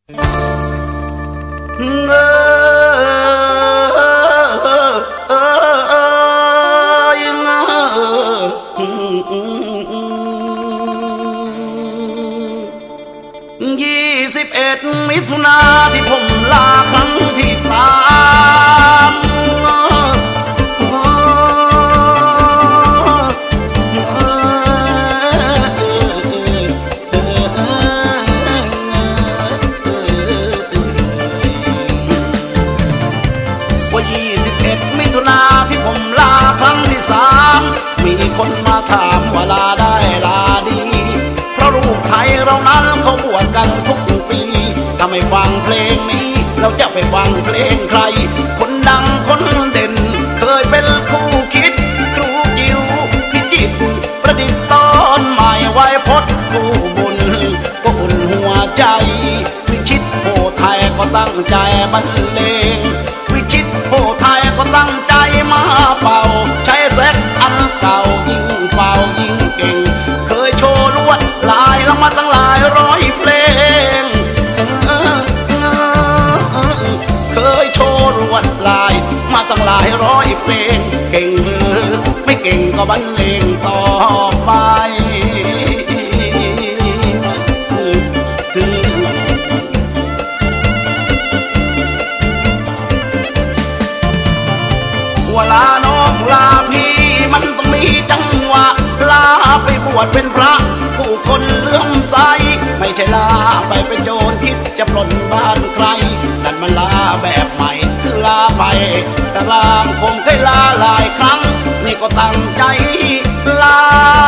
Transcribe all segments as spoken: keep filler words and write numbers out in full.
เออเออเออยังยี่สิบเอ็ดมิถุนาที่ผมลาครั้งที่สามที่ผมลาครั้งที่สามมีคนมาถามว่าลาได้ลาดีเพราะลูกไทยเรานั้นเขาบวชกันทุกปีถ้าไม่ฟังเพลงนี้เราจะไปฟังเพลงใครคนดังคนเด่นเคยเป็นคู่คิดครูจิ๋วพิจิตรประดิษฐ์ตอนใหม่ไว้พดผู้บุญก็อุ่นหัวใจวิชิตโพไทยก็ตั้งใจบรรเลงวิชิตโพไทยก็ตั้งใจมาเป่าใช้แซกอันเก่ายิ่งเป่ายิ่งเก่งเคยโชว์ลวดลายแล้วมาตั้งหลายร้อยเพลงเคยโชว์ลวดลายมาตั้งหลายร้อยเพลงเก่งหรือไม่เก่งก็บรรเลงต่อไปเวลาน้องลาพี่มันต้องมีจังหวะลาไปบวชเป็นพระผู้คนเลื่อมใสไม่ใช่ลาไปเป็นโจรคิดจะปล้นบ้านใครนั่นมันลาแบบใหม่คือลาไปแต่ลางคงเคยลาหลายครั้งนี่ก็ตั้งใจลา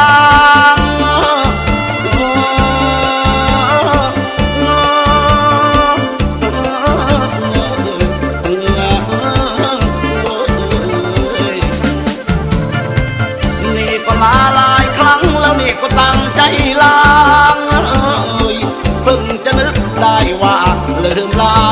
ลาหลายครั้งแล้วนี่ก็ตั้งใจลาเพิ่งจะนึกได้ว่าลืมลา